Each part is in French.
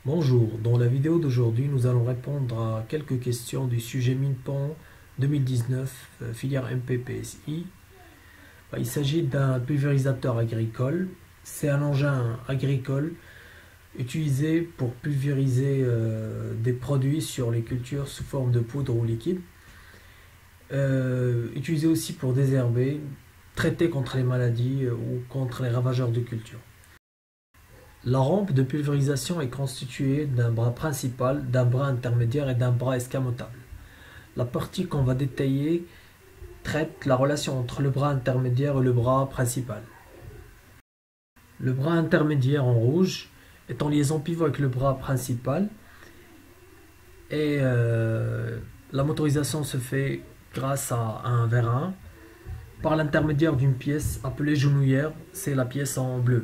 Bonjour, dans la vidéo d'aujourd'hui, nous allons répondre à quelques questions du sujet MINPON 2019, filière MP-PSI. Il s'agit d'un pulvérisateur agricole. C'est un engin agricole utilisé pour pulvériser des produits sur les cultures sous forme de poudre ou liquide. Utilisé aussi pour désherber, traiter contre les maladies ou contre les ravageurs de culture. La rampe de pulvérisation est constituée d'un bras principal, d'un bras intermédiaire et d'un bras escamotable. La partie qu'on va détailler traite la relation entre le bras intermédiaire et le bras principal. Le bras intermédiaire en rouge est en liaison pivot avec le bras principal et la motorisation se fait grâce à un vérin par l'intermédiaire d'une pièce appelée genouillère, c'est la pièce en bleu.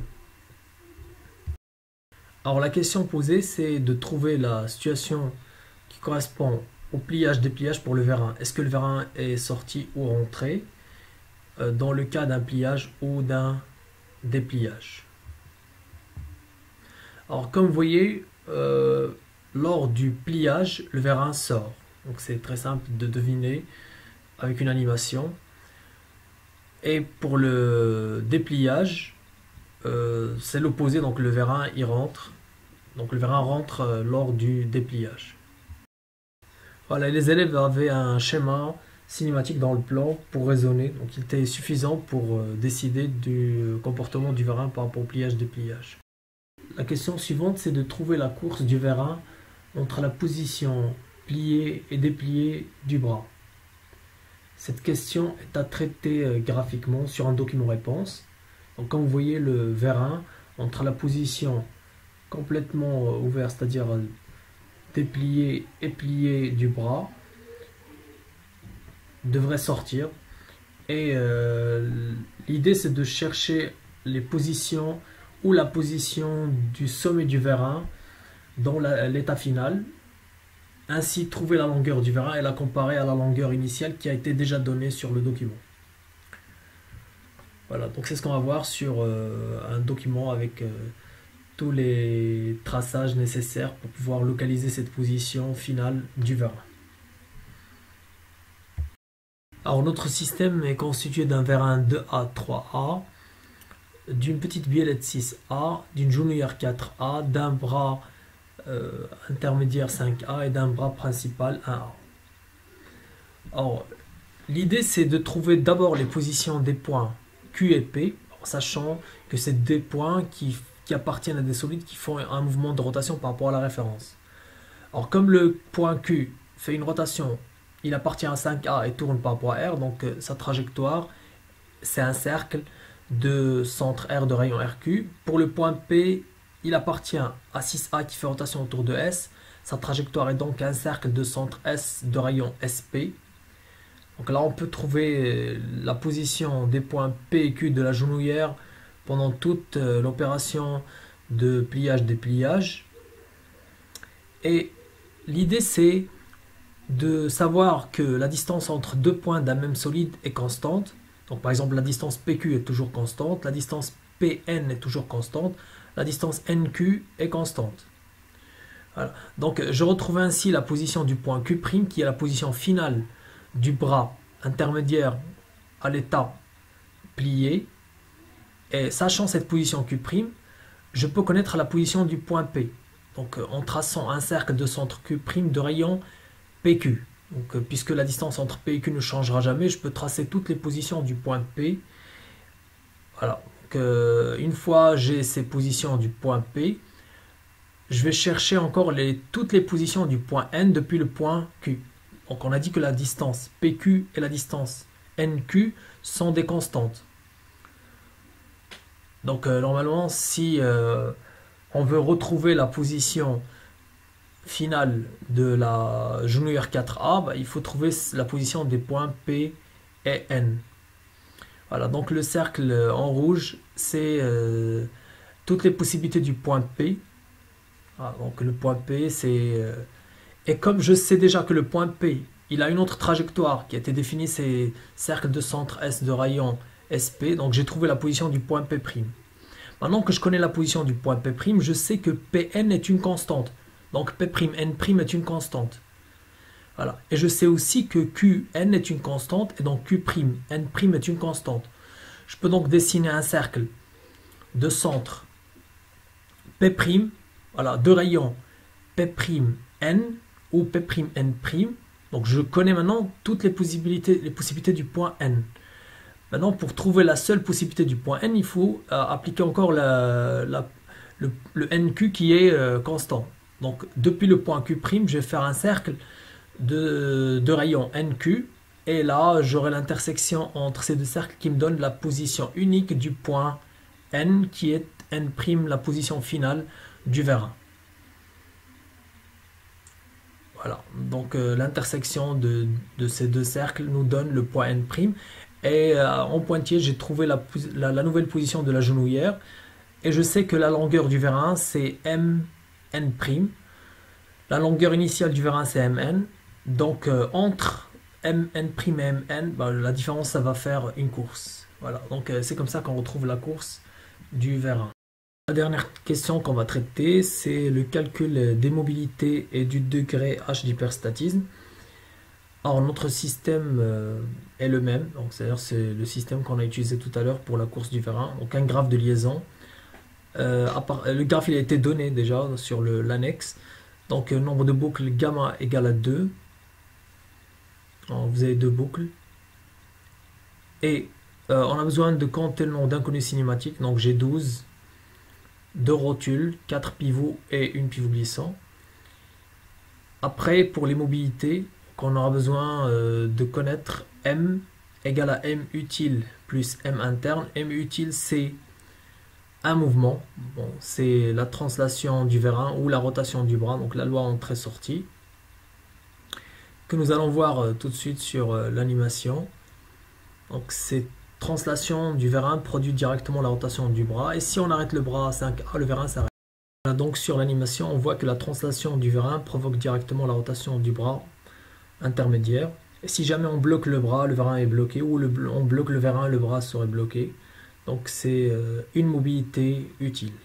Alors la question posée, c'est de trouver la situation qui correspond au pliage-dépliage pour le vérin. Est-ce que le vérin est sorti ou rentré dans le cas d'un pliage ou d'un dépliage? Alors comme vous voyez, lors du pliage, le vérin sort. Donc c'est très simple de deviner avec une animation. Et pour le dépliage, c'est l'opposé, donc le vérin y rentre. Donc le vérin rentre lors du dépliage. Voilà, les élèves avaient un schéma cinématique dans le plan pour raisonner. Donc il était suffisant pour décider du comportement du vérin par rapport au pliage-dépliage. La question suivante, c'est de trouver la course du vérin entre la position pliée et dépliée du bras. Cette question est à traiter graphiquement sur un document réponse. Donc comme vous voyez, le vérin entre la position complètement ouverte, c'est-à-dire déplié et plié du bras, devrait sortir. Et l'idée, c'est de chercher les positions ou la position du sommet du vérin dans l'état final. Ainsi, trouver la longueur du vérin et la comparer à la longueur initiale qui a été déjà donnée sur le document. Voilà, donc c'est ce qu'on va voir sur un document avec tous les traçages nécessaires pour pouvoir localiser cette position finale du vérin. Alors notre système est constitué d'un vérin 2A, 3A, d'une petite biellette 6A, d'une genouillère 4A, d'un bras intermédiaire 5A et d'un bras principal 1A. Alors l'idée, c'est de trouver d'abord les positions des points Q et P, en sachant que c'est des points qui appartiennent à des solides qui font un mouvement de rotation par rapport à la référence. Alors comme le point Q fait une rotation, il appartient à 5A et tourne par rapport à R, donc sa trajectoire, c'est un cercle de centre R de rayon RQ. Pour le point P, il appartient à 6A qui fait rotation autour de S, sa trajectoire est donc un cercle de centre S de rayon SP. Donc là on peut trouver la position des points P et Q de la genouillère pendant toute l'opération de pliage-dépliage. Et l'idée, c'est de savoir que la distance entre deux points d'un même solide est constante. Donc par exemple, la distance PQ est toujours constante, la distance PN est toujours constante, la distance NQ est constante. Voilà. Donc je retrouve ainsi la position du point Q' qui est la position finale du bras intermédiaire à l'état plié. Et sachant cette position Q', je peux connaître la position du point P. Donc en traçant un cercle de centre Q' de rayon PQ. Donc, puisque la distance entre P et Q ne changera jamais, je peux tracer toutes les positions du point P. Voilà. Donc, une fois j'ai ces positions du point P, je vais chercher encore toutes les positions du point N depuis le point Q. Donc on a dit que la distance PQ et la distance NQ sont des constantes. Donc normalement, si on veut retrouver la position finale de la genouillère 4A, il faut trouver la position des points P et N. Voilà, donc le cercle en rouge, c'est toutes les possibilités du point P. Voilà, donc le point P, c'est... et comme je sais déjà que le point P, il a une autre trajectoire qui a été définie, c'est cercle de centre S de rayon SP, donc j'ai trouvé la position du point P'. Maintenant que je connais la position du point P', je sais que Pn est une constante. Donc P'N' est une constante. Voilà. Et je sais aussi que Qn est une constante et donc Q'N' est une constante. Je peux donc dessiner un cercle de centre P', voilà, de rayon P'N ou P'N'. Donc je connais maintenant toutes les possibilités du point N. Maintenant, pour trouver la seule possibilité du point N, il faut appliquer encore le NQ qui est constant. Donc depuis le point Q', je vais faire un cercle de rayon NQ. Et là, j'aurai l'intersection entre ces deux cercles qui me donne la position unique du point N, qui est N', la position finale du vérin. Voilà, donc l'intersection de ces deux cercles nous donne le point N'. Et en pointillé, j'ai trouvé la nouvelle position de la genouillère. Et je sais que la longueur du vérin, c'est Mn'. La longueur initiale du vérin, c'est Mn. Donc entre Mn' et Mn, la différence, ça va faire une course. Voilà, donc c'est comme ça qu'on retrouve la course du vérin. La dernière question qu'on va traiter, c'est le calcul des mobilités et du degré H d'hyperstatisme. Alors notre système est le même, c'est-à-dire c'est le système qu'on a utilisé tout à l'heure pour la course du vérin, donc un graphe de liaison. Le graphe il a été donné déjà sur l'annexe, donc nombre de boucles gamma égale à 2. Alors, vous avez deux boucles. Et on a besoin de compter le nombre d'inconnus cinématiques, donc j'ai 12, 2 rotules, 4 pivots et une pivot glissant. Après, pour les mobilités, on aura besoin de connaître M égale à M utile plus M interne. M utile, c'est un mouvement. Bon, c'est la translation du vérin ou la rotation du bras, donc la loi entrée-sortie, que nous allons voir tout de suite sur l'animation. Donc, c'est translation du vérin produit directement la rotation du bras. Et si on arrête le bras à 5A, le vérin s'arrête. Donc, sur l'animation, on voit que la translation du vérin provoque directement la rotation du bras intermédiaire. Et si jamais on bloque le bras, le vérin est bloqué, ou on bloque le vérin, le bras serait bloqué. Donc c'est une mobilité utile.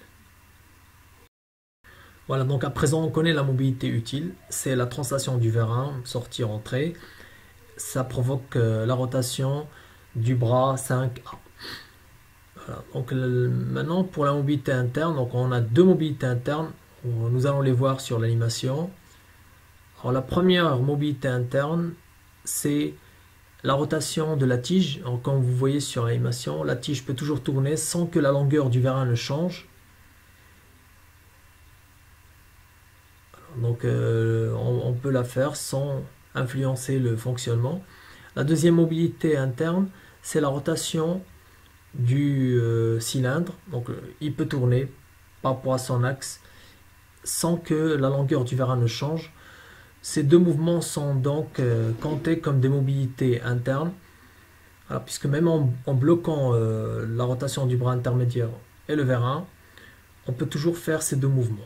Voilà, donc à présent on connaît la mobilité utile, c'est la translation du vérin, sortie-entrée. Ça provoque la rotation du bras 5A. Voilà, donc maintenant pour la mobilité interne, donc on a deux mobilités internes, nous allons les voir sur l'animation. Alors la première mobilité interne, c'est la rotation de la tige. Alors, comme vous voyez sur l'animation, la tige peut toujours tourner sans que la longueur du vérin ne change. Donc on peut la faire sans influencer le fonctionnement. La deuxième mobilité interne, c'est la rotation du cylindre. Donc il peut tourner par rapport à son axe sans que la longueur du vérin ne change. Ces deux mouvements sont donc comptés comme des mobilités internes, alors, puisque même en bloquant la rotation du bras intermédiaire et le vérin, on peut toujours faire ces deux mouvements.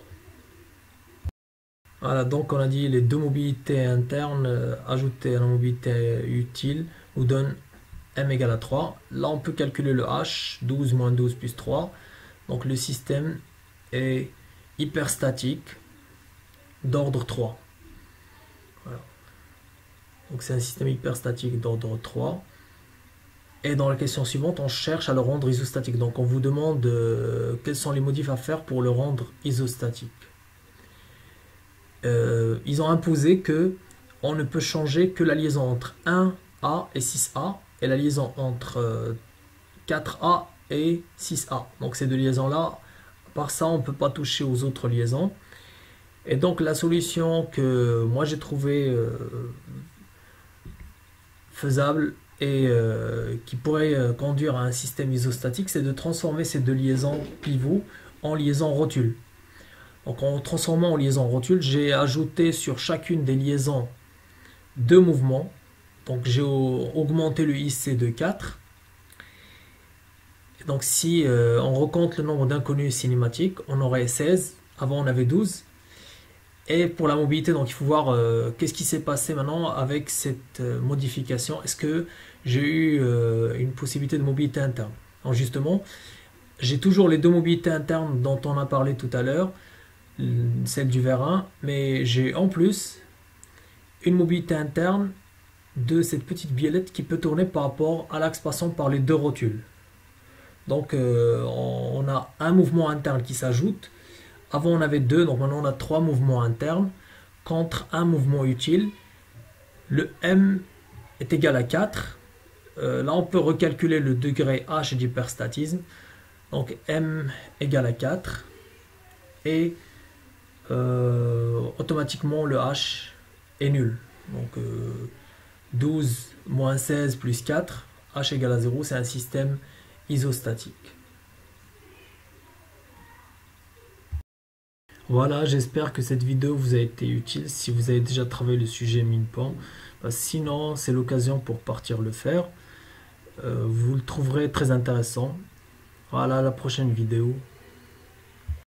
Voilà, donc on a dit les deux mobilités internes ajoutées à la mobilité utile nous donnent M égale à 3. Là on peut calculer le H, 12 moins 12 plus 3. Donc le système est hyperstatique d'ordre 3. Voilà. Donc c'est un système hyperstatique d'ordre 3. Et dans la question suivante, on cherche à le rendre isostatique. Donc on vous demande quels sont les modifs à faire pour le rendre isostatique. Ils ont imposé que on ne peut changer que la liaison entre 1A et 6A et la liaison entre 4A et 6A. Donc ces deux liaisons-là, par ça, on ne peut pas toucher aux autres liaisons. Et donc la solution que moi j'ai trouvée faisable et qui pourrait conduire à un système isostatique, c'est de transformer ces deux liaisons pivots en liaisons rotules. Donc en transformant en liaison rotule, j'ai ajouté sur chacune des liaisons deux mouvements. Donc j'ai augmenté le IC de 4. Et donc si on recompte le nombre d'inconnus cinématiques, on aurait 16. Avant on avait 12. Et pour la mobilité, donc il faut voir qu'est-ce qui s'est passé maintenant avec cette modification. Est-ce que j'ai eu une possibilité de mobilité interne? Alors justement, j'ai toujours les deux mobilités internes dont on a parlé tout à l'heure, celle du vérin, mais j'ai en plus une mobilité interne de cette petite biellette qui peut tourner par rapport à l'axe passant par les deux rotules. Donc on a un mouvement interne qui s'ajoute. Avant on avait deux, donc maintenant on a trois mouvements internes contre un mouvement utile. Le M est égal à 4. Là on peut recalculer le degré H d'hyperstatisme. Donc M égale à 4. Et automatiquement le H est nul. Donc 12 moins 16 plus 4, H égale à 0, c'est un système isostatique. Voilà, j'espère que cette vidéo vous a été utile si vous avez déjà travaillé le sujet Minpan. Sinon, c'est l'occasion pour partir le faire. Vous le trouverez très intéressant. Voilà, à la prochaine vidéo.